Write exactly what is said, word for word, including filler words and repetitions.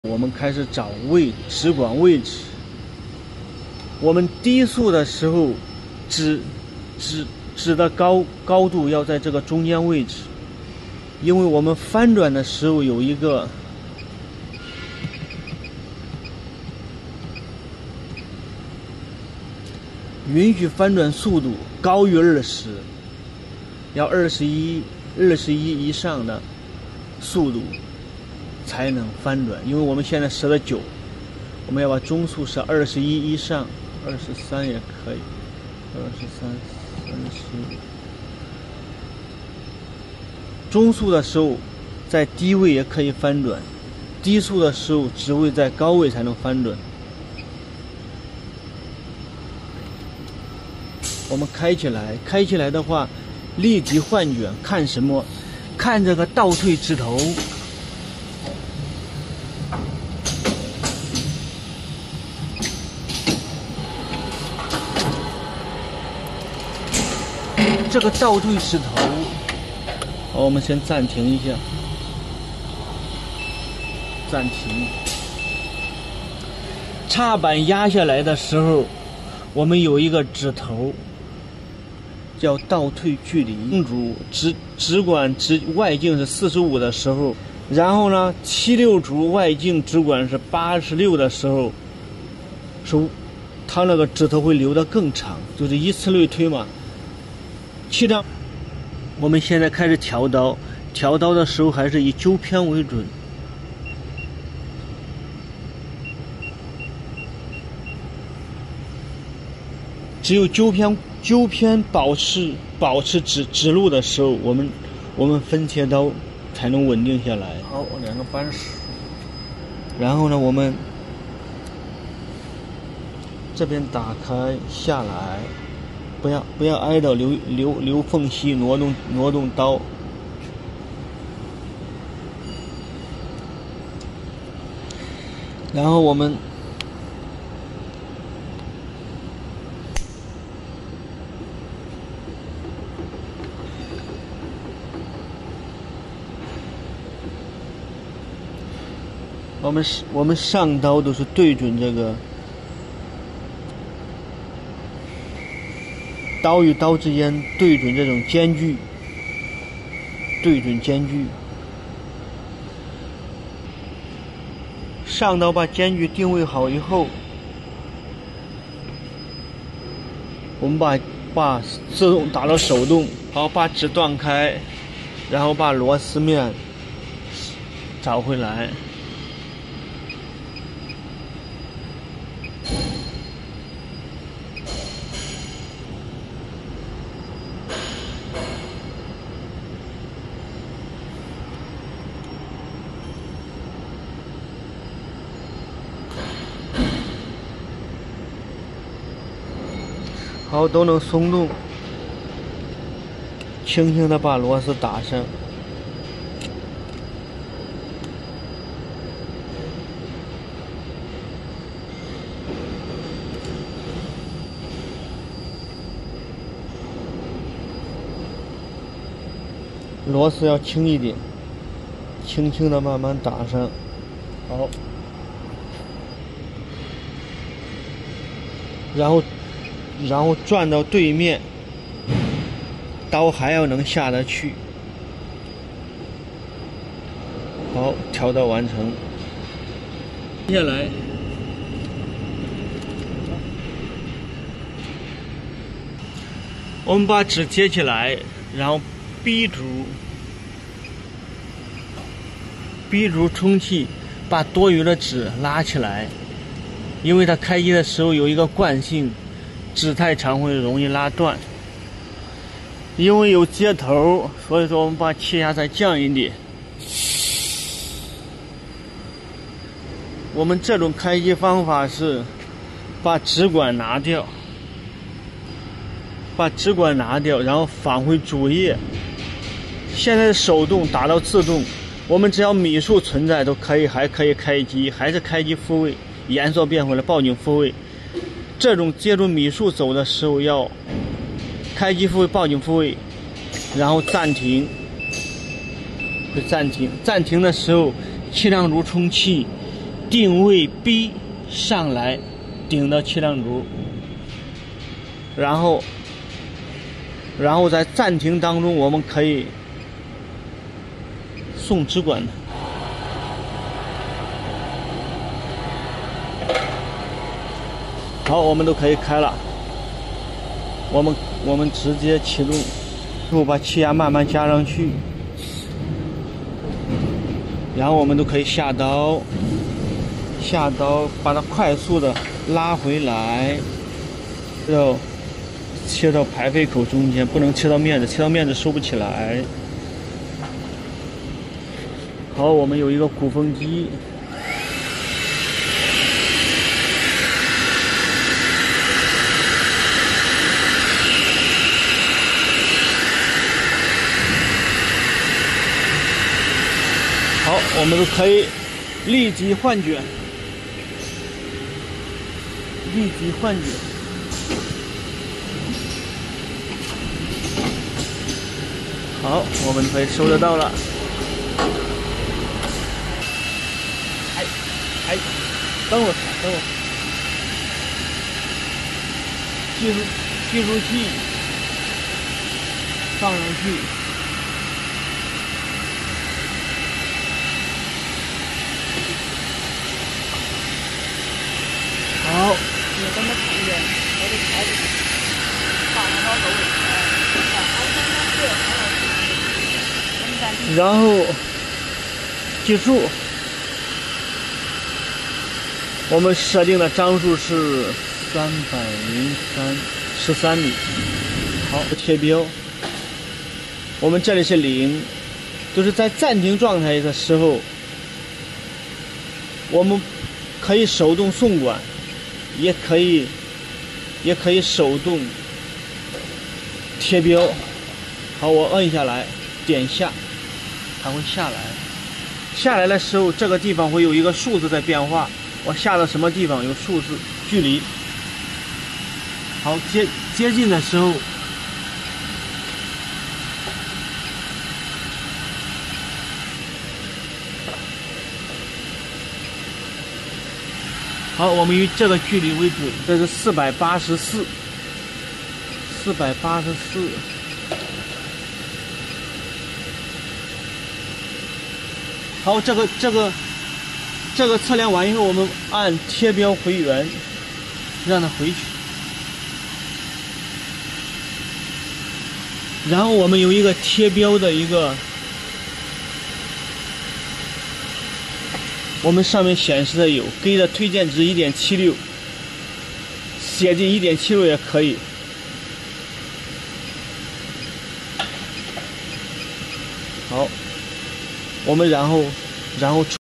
我们开始找位直管位置。我们低速的时候，指指指的高高度要在这个中间位置，因为我们翻转的时候有一个允许翻转速度高于二十，要二十一二十一以上的速度才能翻转，因为我们现在设了九，我们要把中速设二十一以上，二十三也可以，二十三、三十。中速的时候，在低位也可以翻转，低速的时候只会在高位才能翻转。我们开起来，开起来的话，立即换卷，看什么？看这个倒退指头。这个倒退指头，好，我们先暂停一下，暂停。踏板压下来的时候，我们有一个指头，叫倒退距离。主直直管直外径是四十五的时候，然后呢，七六主外径直管是八十六的时候，是它那个指头会留得更长，就是以此类推嘛。七张，我们现在开始调刀，调刀的时候还是以纠偏为准。只有纠偏纠偏保持保持指指路的时候，我们我们分切刀才能稳定下来。好，两个扳手，然后呢，我们这边打开下来。不要不要挨到留留留缝隙，挪动挪动刀。然后我们我们我们上刀都是对准这个。刀与刀之间对准这种间距，对准间距。上刀把间距定位好以后，我们把把自动打到手动，好，把指断开，然后把螺丝面找回来。好，都能松动，轻轻的把螺丝打上。螺丝要轻一点，轻轻的慢慢打上。好，然后。然后转到对面，刀还要能下得去。好，调刀完成。接下来，我们把指接起来，然后逼住，逼住充气，把多余的指拉起来，因为它开机的时候有一个惯性。指太长会容易拉断，因为有接头，所以说我们把气压再降一点。我们这种开机方法是把直管拿掉，把直管拿掉，然后返回主页。现在手动打到自动，我们只要米数存在都可以，还可以开机，还是开机复位，颜色变回来，报警复位。这种接住米数走的时候，要开机复位、报警复位，然后暂停，会暂停。暂停的时候，气量轴充气， 定位 B 上来，顶到气量轴，然后，然后在暂停当中，我们可以送直管的。好，我们都可以开了。我们我们直接启动，然后把气压慢慢加上去，然后我们都可以下刀，下刀把它快速的拉回来，要切到排废口中间，不能切到面子，切到面子收不起来。好，我们有一个鼓风机。好，我们都可以立即换卷，立即换卷。好，我们可以收得到了。哎哎，等会儿，等会儿，计数计数器放上去。好，你怎么看见？我得开始放上到位，然后计数，我们设定的张数是三百零三十三米。好，贴标，我们这里是零，就是在暂停状态的时候，我们可以手动送管。也可以，也可以手动贴标。好，我摁下来，点下，它会下来。下来的时候，这个地方会有一个数字在变化。我下到什么地方有数字距离。好，接接近的时候，好，我们以这个距离为准，这是四百八十四，四百八十四。好，这个这个这个测量完以后，我们按贴标回原，让它回去。然后我们有一个贴标的一个。我们上面显示的有给的推荐值 一点七六， 写进 一点七六 也可以。好，我们然后然后